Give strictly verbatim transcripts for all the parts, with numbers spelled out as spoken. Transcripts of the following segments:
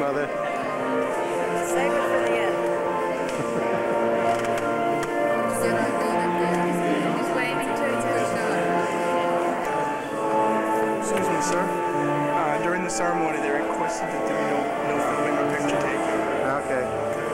Mother. Save it for the end. He's waving to Excuse me, sir. Uh, during the ceremony, they requested that there be no, no filming or picture taking. Okay.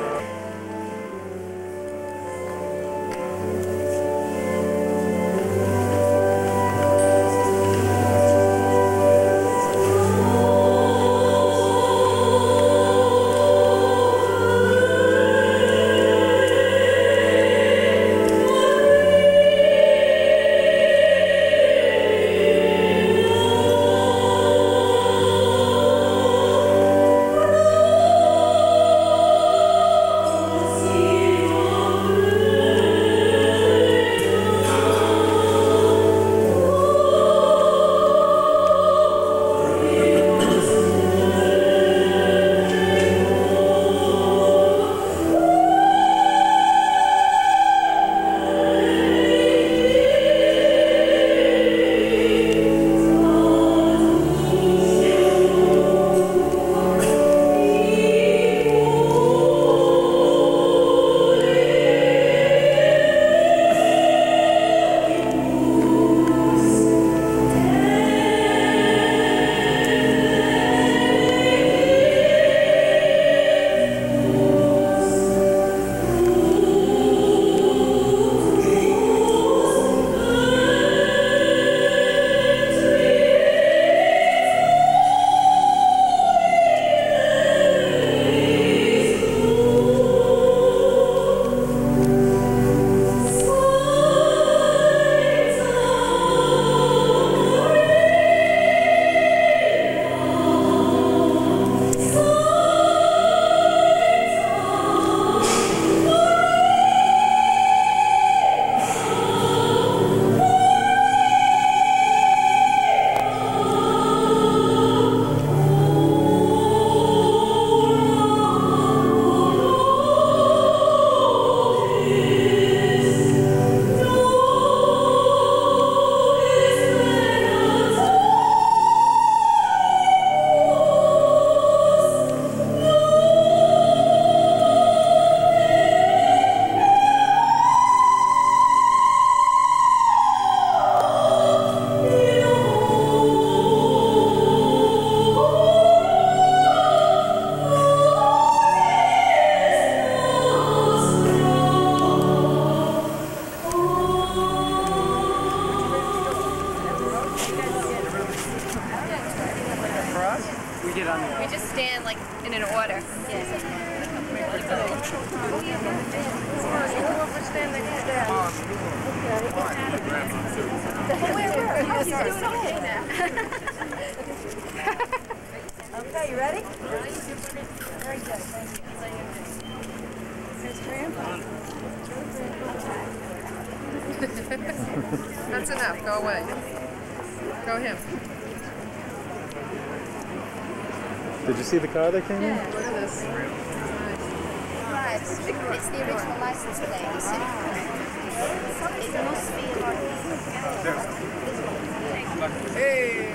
We get on We just stand like in an order. Yes. Okay, you ready? Very good. Thank you. That's enough. Go away. Go him. Did you see the car that came in? Yeah, look at this. Right, it's the original license plate, you see. It must be like... Hey!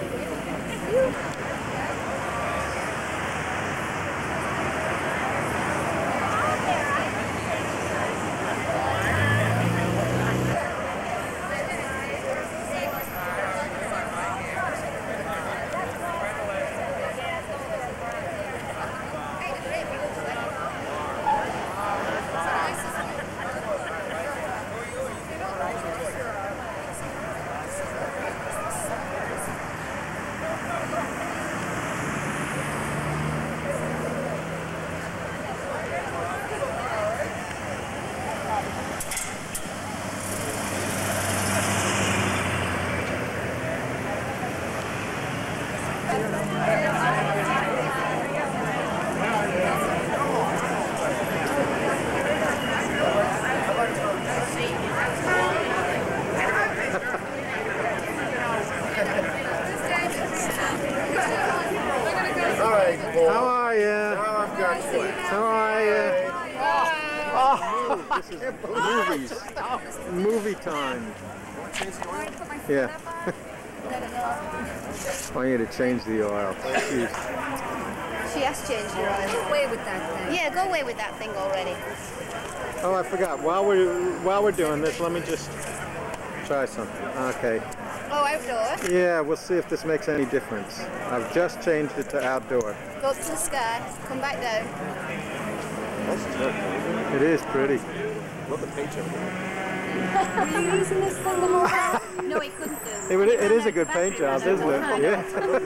How are you? How are you? Oh, this is movies. Movie time. Yeah. I want you to change the oil. Jeez. She has changed it already. Go away with that thing. Yeah, go away with that thing already. Oh, I forgot. While we're while we're doing this, let me just try something. Okay. Oh, outdoor. Yeah, we'll see if this makes any difference. I've just changed it to outdoor. Go up to the sky. Come back down. That's tough. It is pretty. Love the paint job. Were you using this thing the whole time? No, he couldn't do. It, would- it is a good paint job, isn't it? Yeah.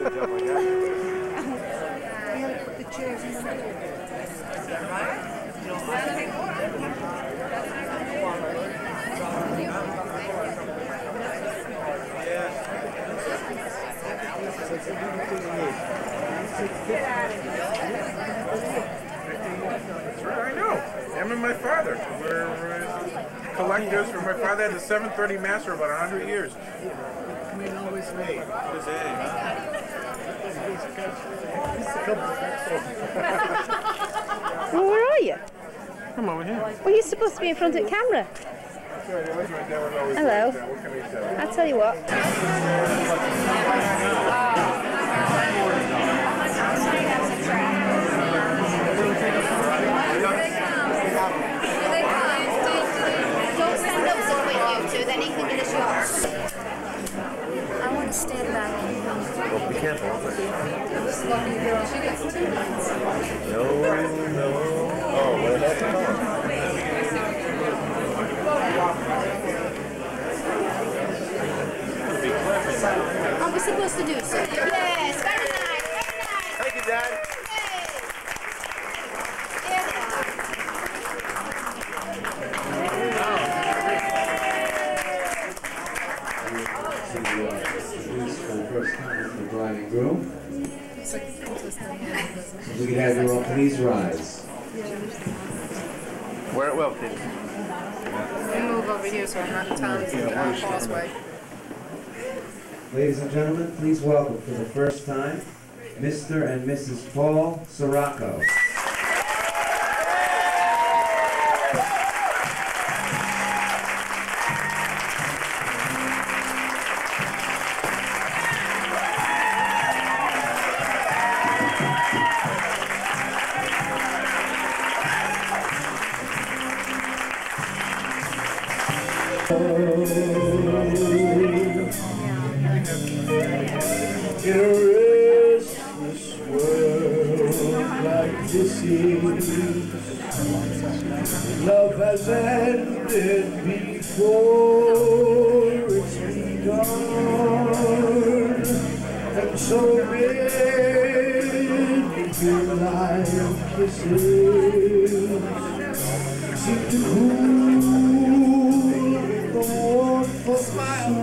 The chairs in the middle. I know. Him and my father were uh, collectors. For my father had the seven thirty Master for about a hundred years. Well, where are you? Come over here. Well, you're supposed to be in front of the camera. Hello. I'll tell you what. Don't stand up so quick, you two, then he can get a shot. I want to stand back. Well, be careful. This lucky girl, she gets two minutes. No, no. Oh, what the heck? Are we supposed to do so? Yes, very nice, very nice. Thank you, Dad. Yay. Here they are. For the first time for the bride and groom. If we could have you all please rise. Wear it well, kids. We move over here so I'm not in town to the causeway. Ladies and gentlemen, please welcome for the first time, Mister and Missus Paul Sirocco. In a restless world like this is, love has ended before it's begun, and so many goodnight kisses seem to cool the warmth of the sun.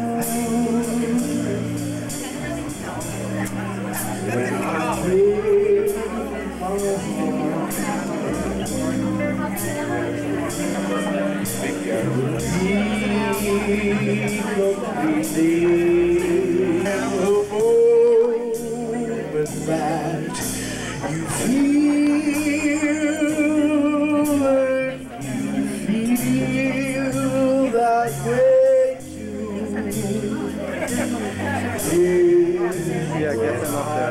When I feel our completely and the moment that you feel it, you feel that way too. Yeah, get them up there.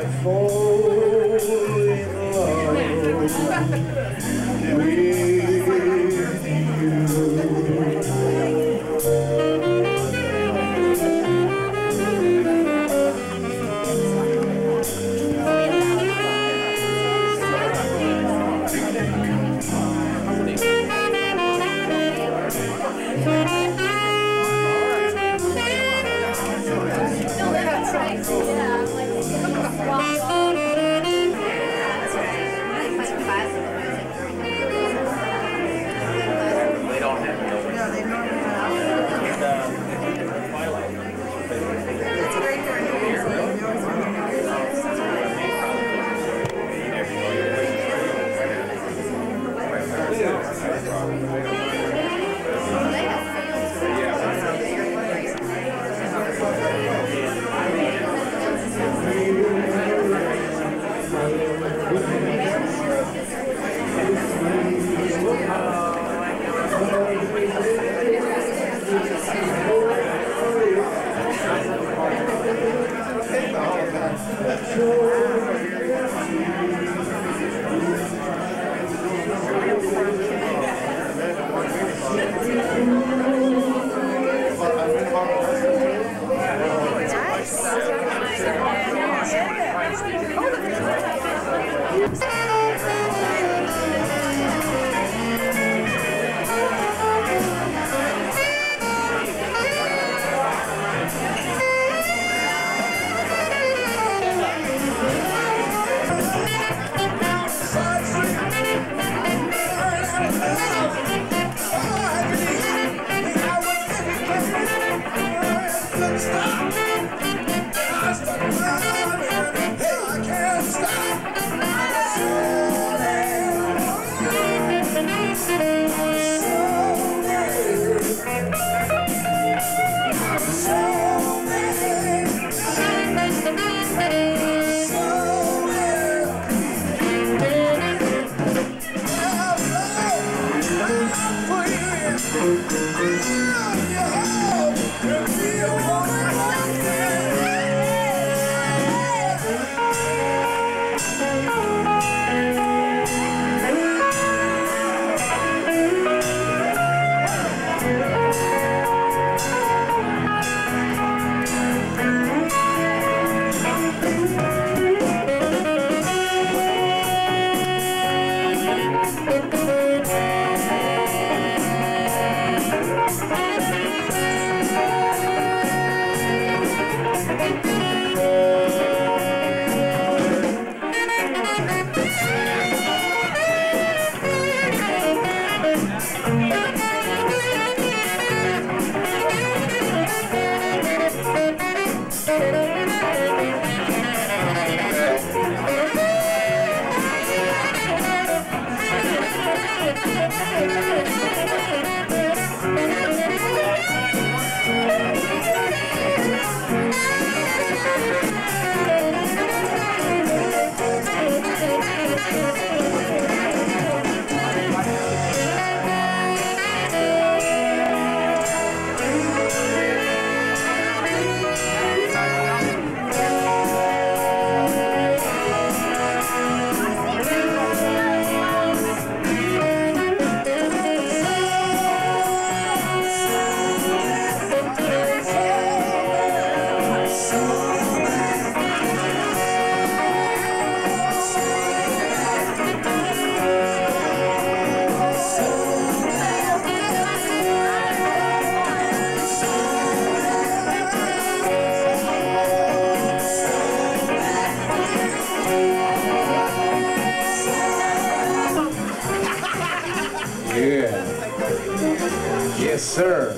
Yes, sir.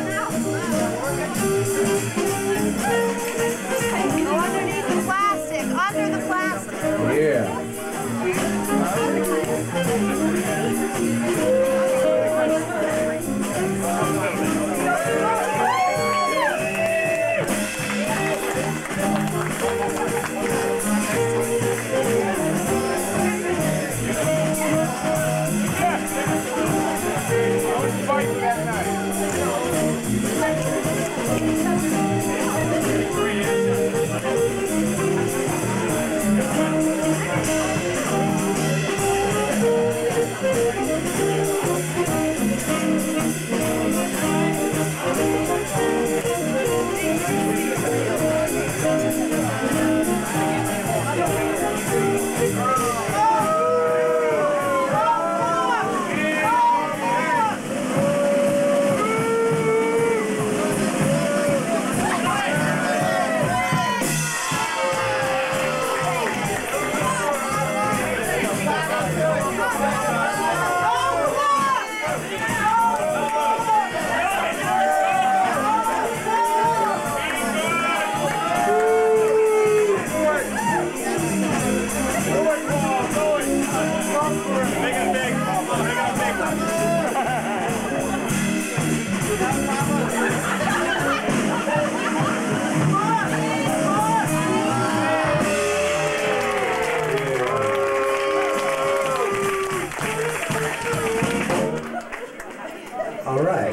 Go underneath the plastic, under the plastic. Yeah. All right.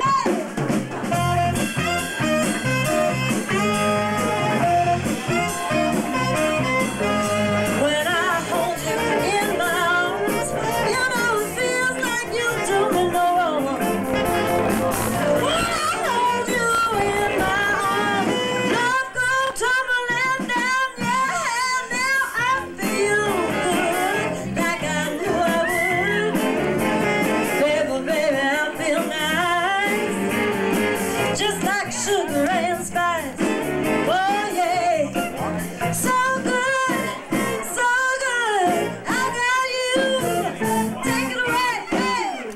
When I hold you in my arms, you know it feels like you do me no wrong. When I hold you in my arms, love goes tumbling down, yeah. Now I feel good, like I knew I would. Baby, baby, I feel nice, just like sugar and spice. Oh yeah, so good, so good. I got you. Take it away, hey.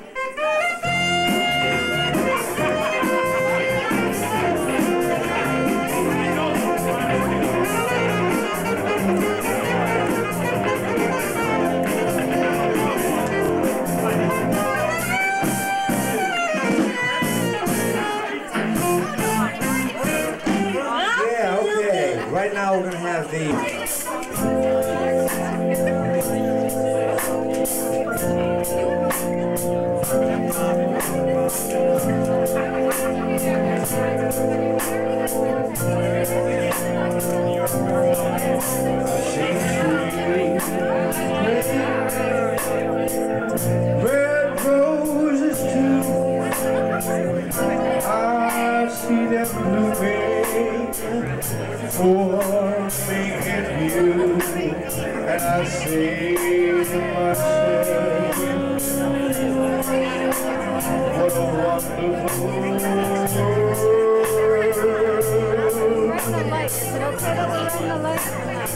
Yeah, okay. Right now we're going to have the... Red roses too. I see them blooming for me and you, and I say to myself, what a wonderful world. Run the light. Is it okay that we run the light?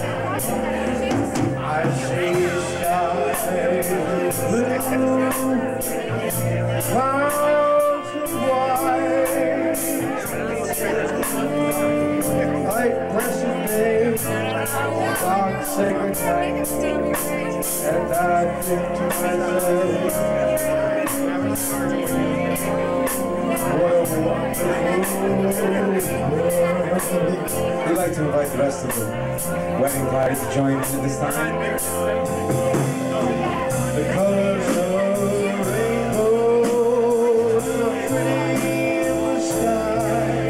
I see skies blue, clouds of white, like blessed days, dark sacred night, and I think to myself, what a wonderful world. We'd like to invite the rest of the wedding party to join in at this time. The colors of the rainbow, the pretty blue sky,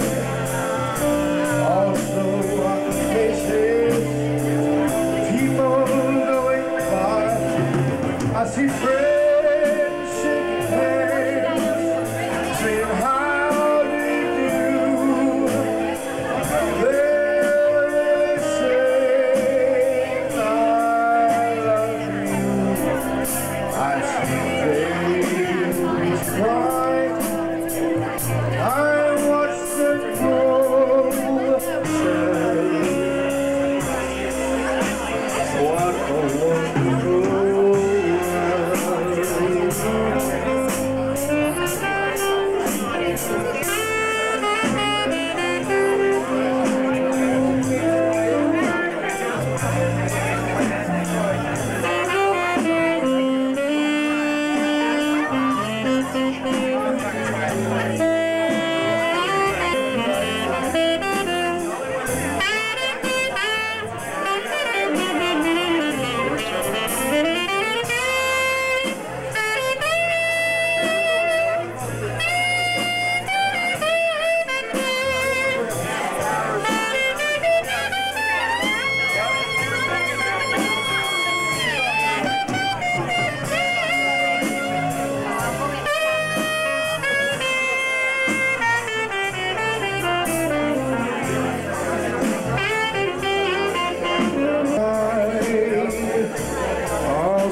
also on the faces, people going by. I see friends shaking hands, saying how do you do. They're really saying I love you. I see babies cry, I watch them grow. What a wonderful world.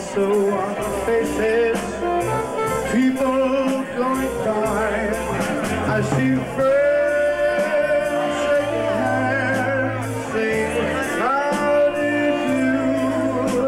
also on the faces, people going by. I see friends shaking hands, saying, how do you do?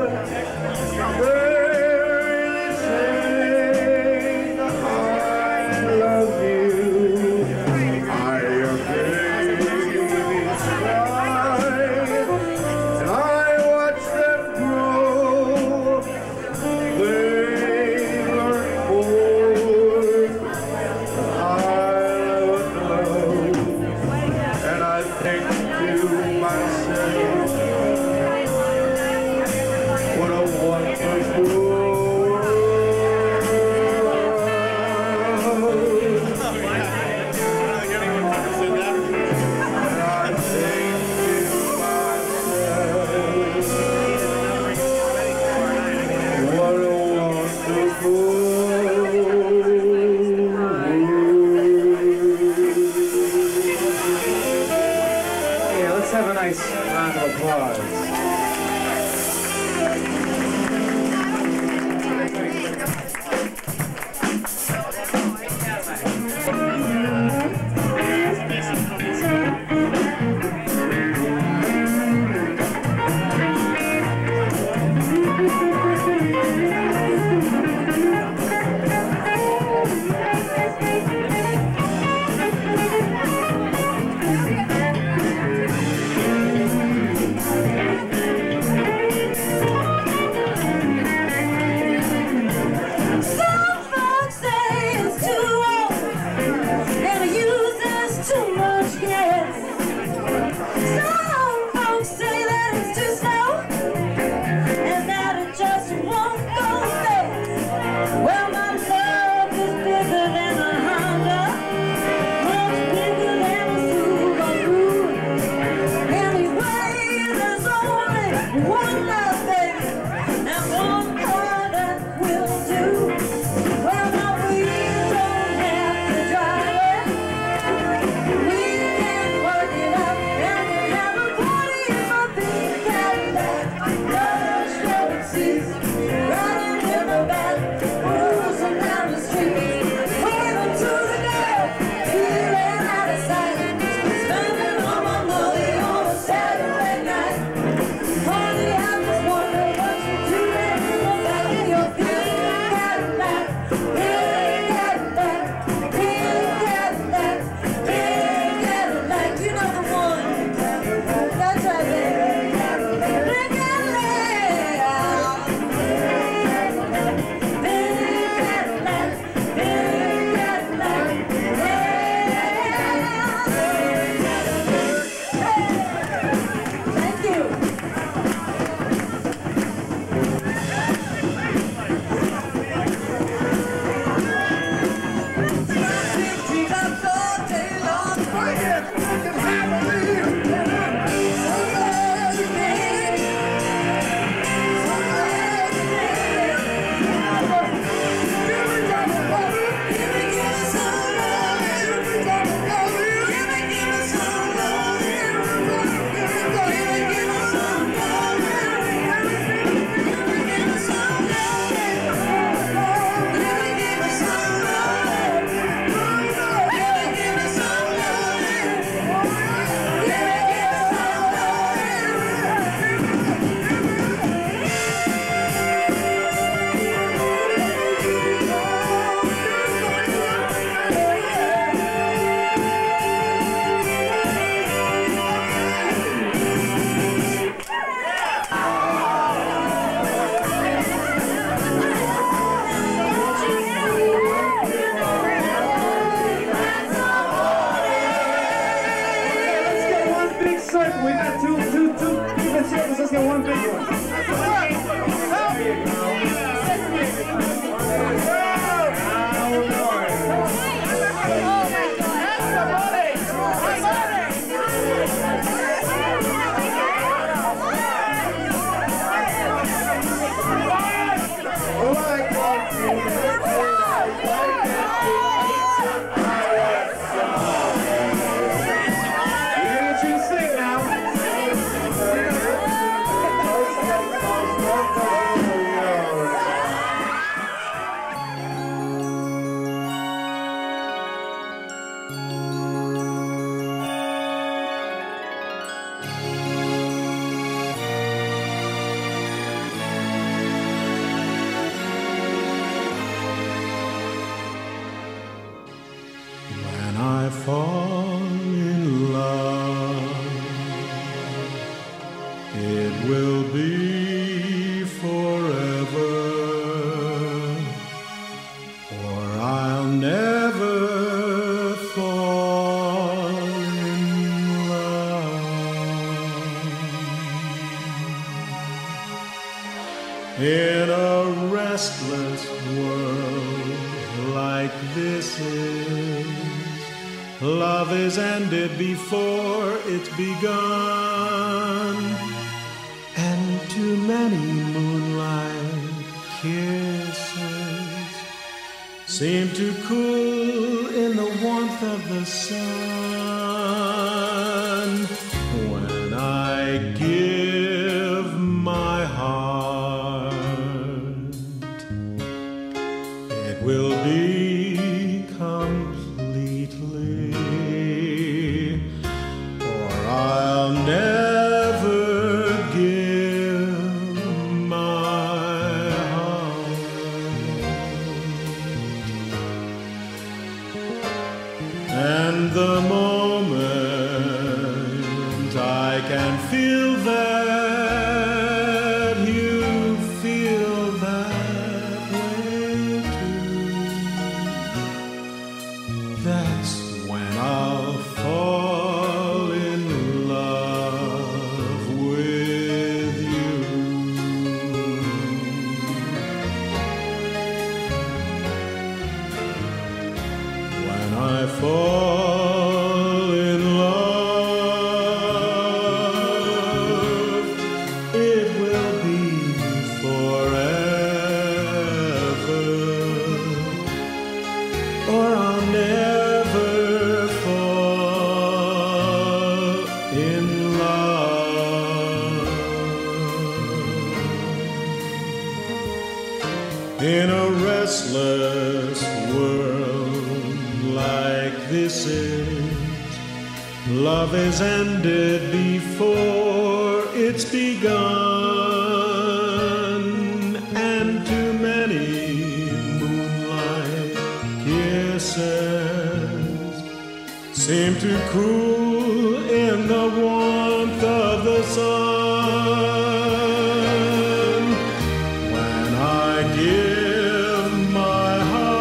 They say, I love you. I am baby cry, and I watch them grow. They learn more. I don't know, and I think to myself, what a wonderful world. And I think to myself, what a wonderful Yeah, let's have a nice round of applause. Some folks say it's too old, and it uses too much gas. Some folks say that it's too slow, and that it just won't go In a restless world like this is, love is ended before it's begun, and too many moonlight kisses seem to cool in the warmth of the sun. When I give my heart, it will be completely, or I'll never give my heart. And the moment I can feel that you feel that way too, that's when I'll fall in love with you. When I fall in love, it will be forever, or I'll never fall in love. In a restless world like this is, love is ended before it's begun, and too many moonlight kisses seem to cool in the warmth of the sun. When I give my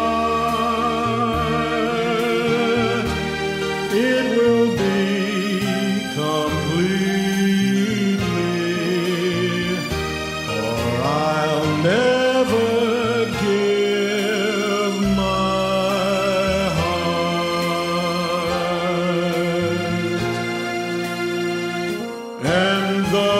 heart, it will be completely, or I'll never give my heart. And the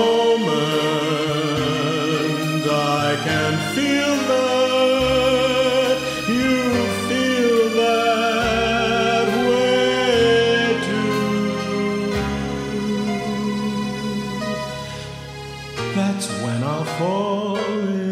moment I can feel that you feel that way too, that's when I'll fall in